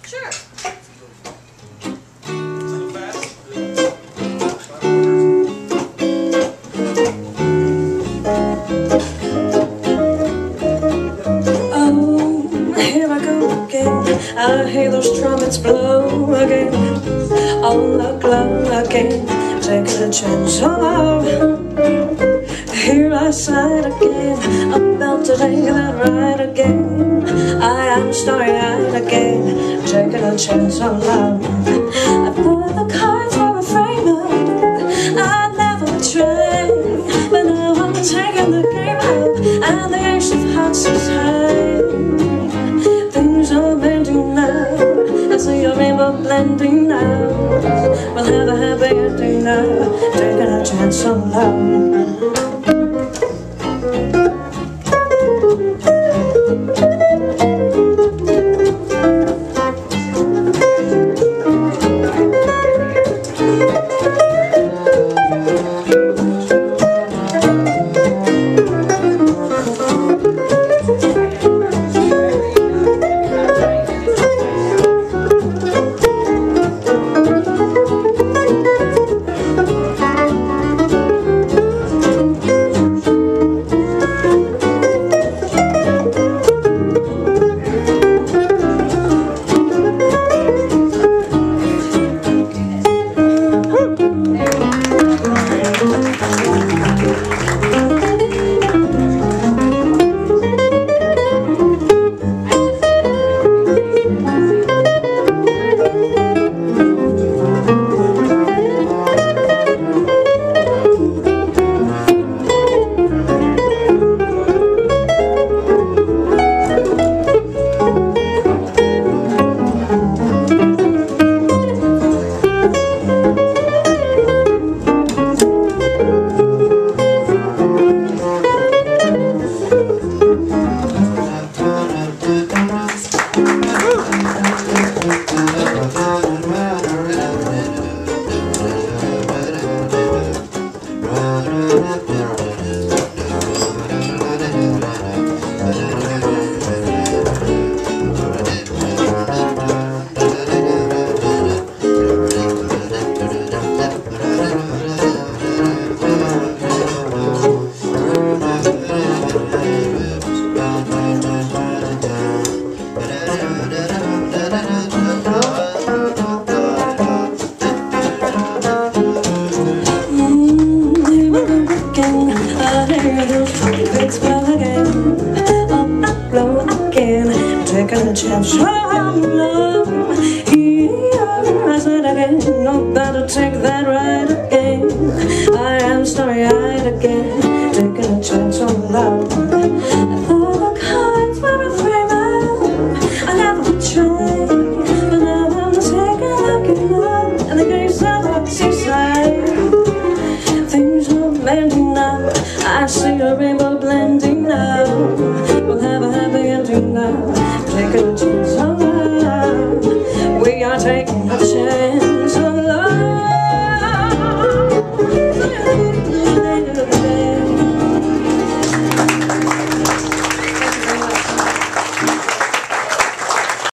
Sure. Here I go again. I hear those trumpets blow again. On the glow again, taking a chance on love. Here I side again, about to take that ride again. I am starry-eyed again, taking a chance on love. I thought the cards were a frame up, I'd never betray. But now I'm taking the game up, and the ace of hearts is high. Things are bending now, I see your rainbow blending now. We'll have a happy ending now, taking a chance on love. Taking a chance on love. Here I said again, no better take that ride again. I am starry-eyed again, taking a chance on love. I thought the cards were a frame up, I never betrayed. But now I'm taking a look at love, and the gates of the seaside. Things are bending now, I see a rainbow blending now. We'll have a happy ending now, taking a chance on love. We are taking a chance on love.